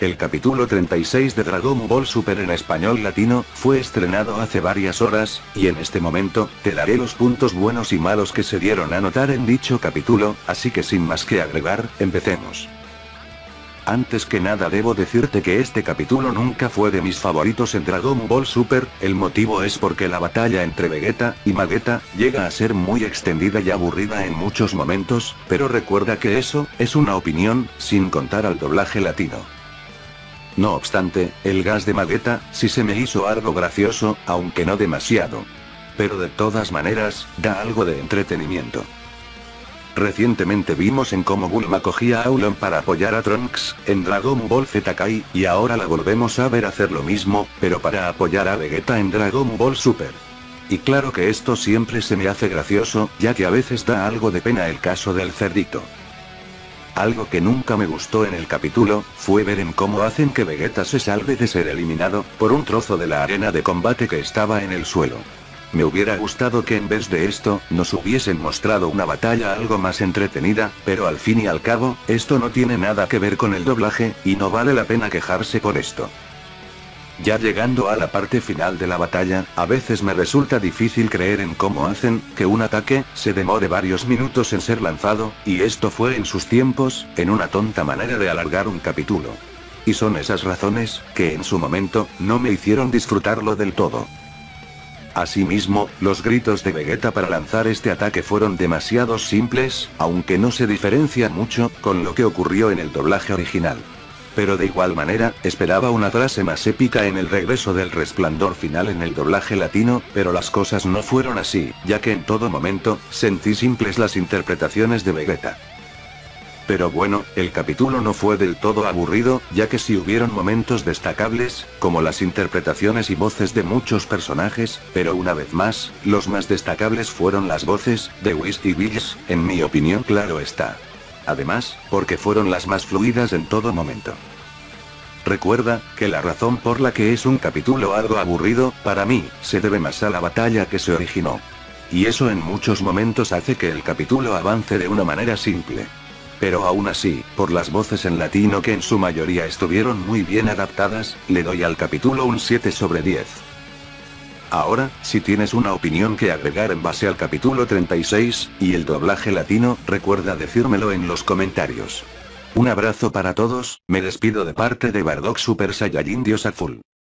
El capítulo 36 de Dragon Ball Super en español latino, fue estrenado hace varias horas, y en este momento, te daré los puntos buenos y malos que se dieron a notar en dicho capítulo, así que sin más que agregar, empecemos. Antes que nada debo decirte que este capítulo nunca fue de mis favoritos en Dragon Ball Super, el motivo es porque la batalla entre Vegeta y Mageta llega a ser muy extendida y aburrida en muchos momentos, pero recuerda que eso es una opinión, sin contar al doblaje latino. No obstante, el gas de Mageta sí se me hizo algo gracioso, aunque no demasiado. Pero de todas maneras, da algo de entretenimiento. Recientemente vimos en cómo Bulma cogía a Aulon para apoyar a Trunks, en Dragon Ball Z Kai, y ahora la volvemos a ver hacer lo mismo, pero para apoyar a Vegeta en Dragon Ball Super. Y claro que esto siempre se me hace gracioso, ya que a veces da algo de pena el caso del cerdito. Algo que nunca me gustó en el capítulo, fue ver en cómo hacen que Vegeta se salve de ser eliminado, por un trozo de la arena de combate que estaba en el suelo. Me hubiera gustado que en vez de esto, nos hubiesen mostrado una batalla algo más entretenida, pero al fin y al cabo, esto no tiene nada que ver con el doblaje, y no vale la pena quejarse por esto. Ya llegando a la parte final de la batalla, a veces me resulta difícil creer en cómo hacen que un ataque se demore varios minutos en ser lanzado, y esto fue en sus tiempos, en una tonta manera de alargar un capítulo. Y son esas razones, que en su momento, no me hicieron disfrutarlo del todo. Asimismo, los gritos de Vegeta para lanzar este ataque fueron demasiado simples, aunque no se diferencian mucho con lo que ocurrió en el doblaje original. Pero de igual manera, esperaba una frase más épica en el regreso del resplandor final en el doblaje latino, pero las cosas no fueron así, ya que en todo momento, sentí simples las interpretaciones de Vegeta. Pero bueno, el capítulo no fue del todo aburrido, ya que sí hubieron momentos destacables, como las interpretaciones y voces de muchos personajes, pero una vez más, los más destacables fueron las voces de Whis y Bills, en mi opinión, claro está. Además, porque fueron las más fluidas en todo momento. Recuerda, que la razón por la que es un capítulo algo aburrido, para mí, se debe más a la batalla que se originó. Y eso en muchos momentos hace que el capítulo avance de una manera simple. Pero aún así, por las voces en latino que en su mayoría estuvieron muy bien adaptadas, le doy al capítulo un 7 sobre 10. Ahora, si tienes una opinión que agregar en base al capítulo 36, y el doblaje latino, recuerda decírmelo en los comentarios. Un abrazo para todos, me despido de parte de Bardock Super Saiyajin Dios Azul.